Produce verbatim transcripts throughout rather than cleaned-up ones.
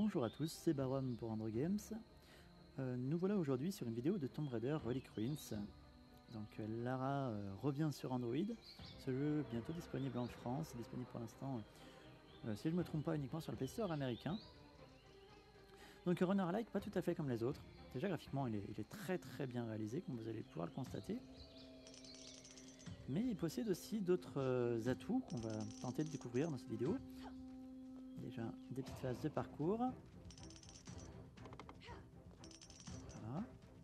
Bonjour à tous, c'est Barom pour Andro Games. Euh, nous voilà aujourd'hui sur une vidéo de Tomb Raider Relic Ruins. Donc euh, Lara euh, revient sur Android. Ce jeu est bientôt disponible en France, c'est disponible pour l'instant, euh, si je ne me trompe pas, uniquement sur le Play Store américain. Donc runner-like, pas tout à fait comme les autres. Déjà graphiquement, il est, il est très très bien réalisé, comme vous allez pouvoir le constater. Mais il possède aussi d'autres euh, atouts qu'on va tenter de découvrir dans cette vidéo. Déjà des petites phases de parcours. Voilà.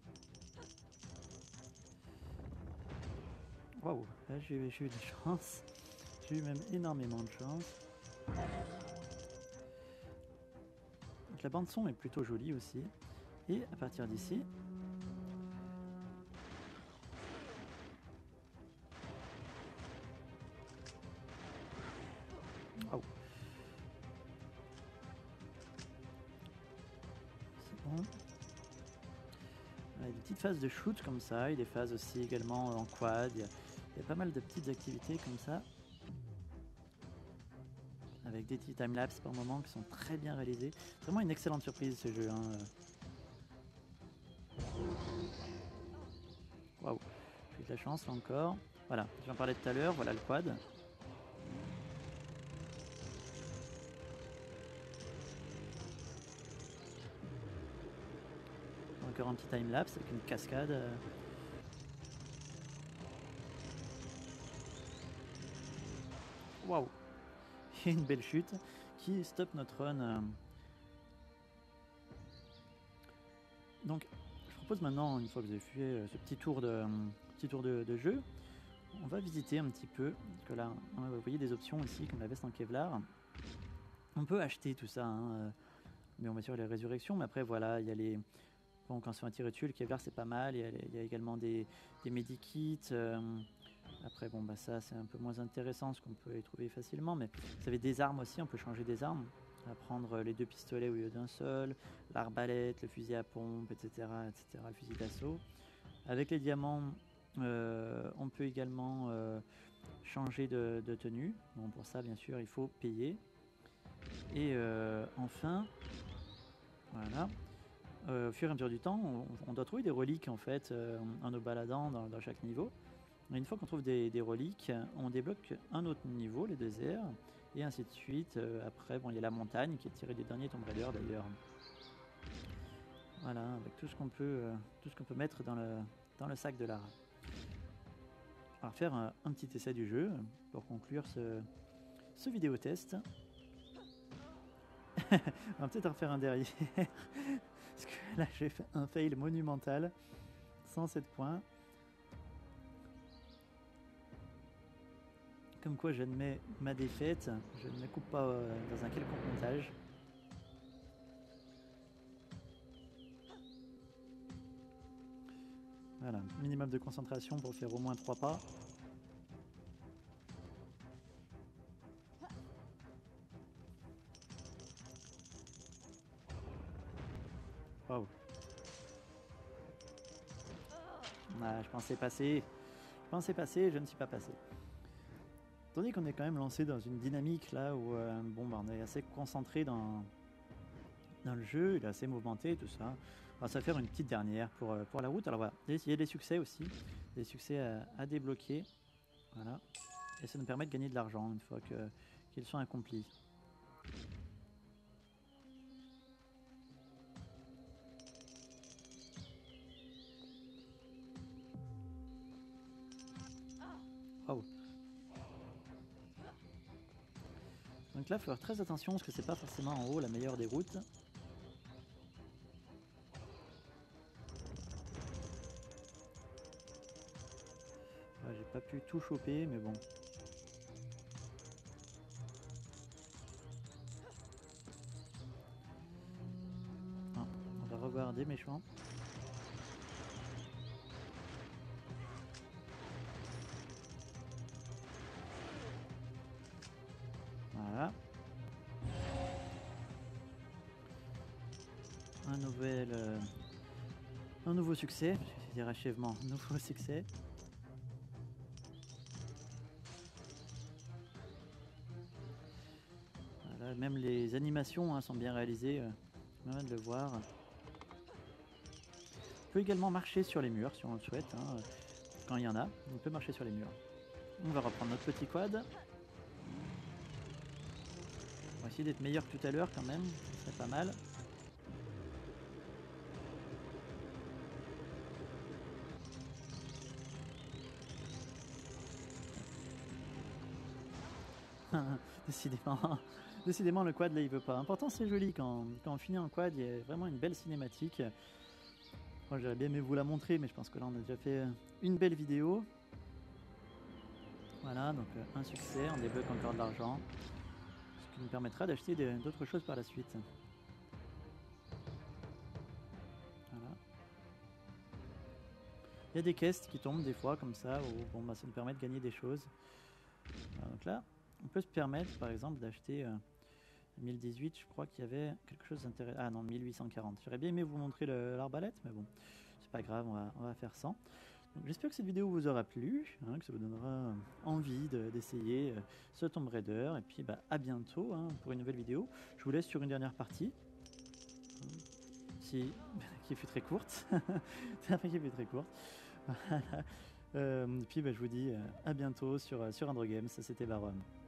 Waouh, là j'ai eu, eu de la chance. J'ai eu même énormément de chance. Donc la bande son est plutôt jolie aussi. Et à partir d'ici, waouh, c'est bon. Il y a des petites phases de shoot comme ça, et des phases aussi également en quad. Il y a, il y a pas mal de petites activités comme ça, avec des petits timelapses par moment qui sont très bien réalisés. C'est vraiment une excellente surprise ce jeu. Hein. Waouh, j'ai eu de la chance là encore. Voilà, j'en parlais tout à l'heure, voilà le quad. Encore un petit timelapse avec une cascade. Waouh, il y a une belle chute qui stoppe notre run. Donc, je propose maintenant, une fois que vous avez fait ce petit tour de, petit tour de, de jeu, on va visiter un petit peu. Parce que là, vous voyez des options ici, comme la veste en Kevlar. On peut acheter tout ça, hein, mais on va sur les résurrections. Mais après, voilà, il y a les. Bon, quand c'est un tiré dessus, le Kevlar c'est pas mal. Il y a, il y a également des, des medikits. Euh, après, bon, bah ça c'est un peu moins intéressant, ce qu'on peut y trouver facilement. Mais vous avez des armes aussi, on peut changer des armes. À prendre les deux pistolets au lieu d'un seul, l'arbalète, le fusil à pompe, et cetera, et cetera, le fusil d'assaut. Avec les diamants, euh, on peut également euh, changer de, de tenue. Bon, pour ça, bien sûr, il faut payer. Et euh, enfin, voilà. Euh, au fur et à mesure du temps, on, on doit trouver des reliques en fait euh, en nous baladant dans, dans chaque niveau. Et une fois qu'on trouve des, des reliques, on débloque un autre niveau, les déserts, et ainsi de suite. Euh, après, bon, il y a la montagne qui est tirée des derniers Tomb Raider d'ailleurs. Voilà, avec tout ce qu'on peut, euh, tout ce qu'on peut mettre dans le, dans le sac de Lara. On va faire un, un petit essai du jeu pour conclure ce, ce vidéo test. On va peut-être en faire un derrière. Parce que là j'ai fait un fail monumental. cent sept points. Comme quoi j'admets ma défaite. Je ne me coupe pas euh, dans un quelconque montage. Voilà, minimum de concentration pour faire au moins trois pas. Waouh. Ah, je pensais passer. Je pensais passer, je ne suis pas passé. Tandis qu'on est quand même lancé dans une dynamique là où euh, bon, bah, on est assez concentré dans, dans le jeu, il est assez mouvementé, tout ça. On va faire une petite dernière pour, pour la route. Alors voilà, il y a des succès aussi, des succès à, à débloquer. Voilà. Et ça nous permet de gagner de l'argent une fois que, qu'ils sont accomplis. Waouh. Donc là, il faut faire très attention parce que c'est pas forcément en haut la meilleure des routes. Ah, j'ai pas pu tout choper, mais bon. Ah, on va revoir des méchants. Voilà. Un nouvel... Euh, un nouveau succès. Je vais dire achèvement. Un nouveau succès. Voilà, même les animations hein, sont bien réalisées. ça permet de le voir. On peut également marcher sur les murs si on le souhaite, hein. Quand il y en a, on peut marcher sur les murs. On va reprendre notre petit quad. On va essayer d'être meilleur que tout à l'heure quand même, ce serait pas mal. décidément, décidément le quad là il veut pas. Pourtant c'est joli quand, quand on finit en quad, il y a vraiment une belle cinématique. Moi j'aurais bien aimé vous la montrer, mais je pense que là on a déjà fait une belle vidéo. Voilà, donc euh, un succès, on débloque encore de l'argent, ce qui nous permettra d'acheter d'autres choses par la suite. Voilà. Il y a des caisses qui tombent des fois comme ça, où bon, bah, ça nous permet de gagner des choses. Voilà, donc là, on peut se permettre par exemple d'acheter... Euh, mille dix-huit, je crois qu'il y avait quelque chose d'intéressant. Ah non, mille huit cent quarante. J'aurais bien aimé vous montrer l'arbalète, mais bon, c'est pas grave, on va, on va faire sans. J'espère que cette vidéo vous aura plu, hein, que ça vous donnera envie d'essayer de, euh, ce Tomb Raider. Et puis bah, à bientôt hein, pour une nouvelle vidéo. Je vous laisse sur une dernière partie, qui, qui fut très courte. qui fut très courte. Voilà. Euh, et puis bah, je vous dis euh, à bientôt sur, sur Androgames. C'était Baron.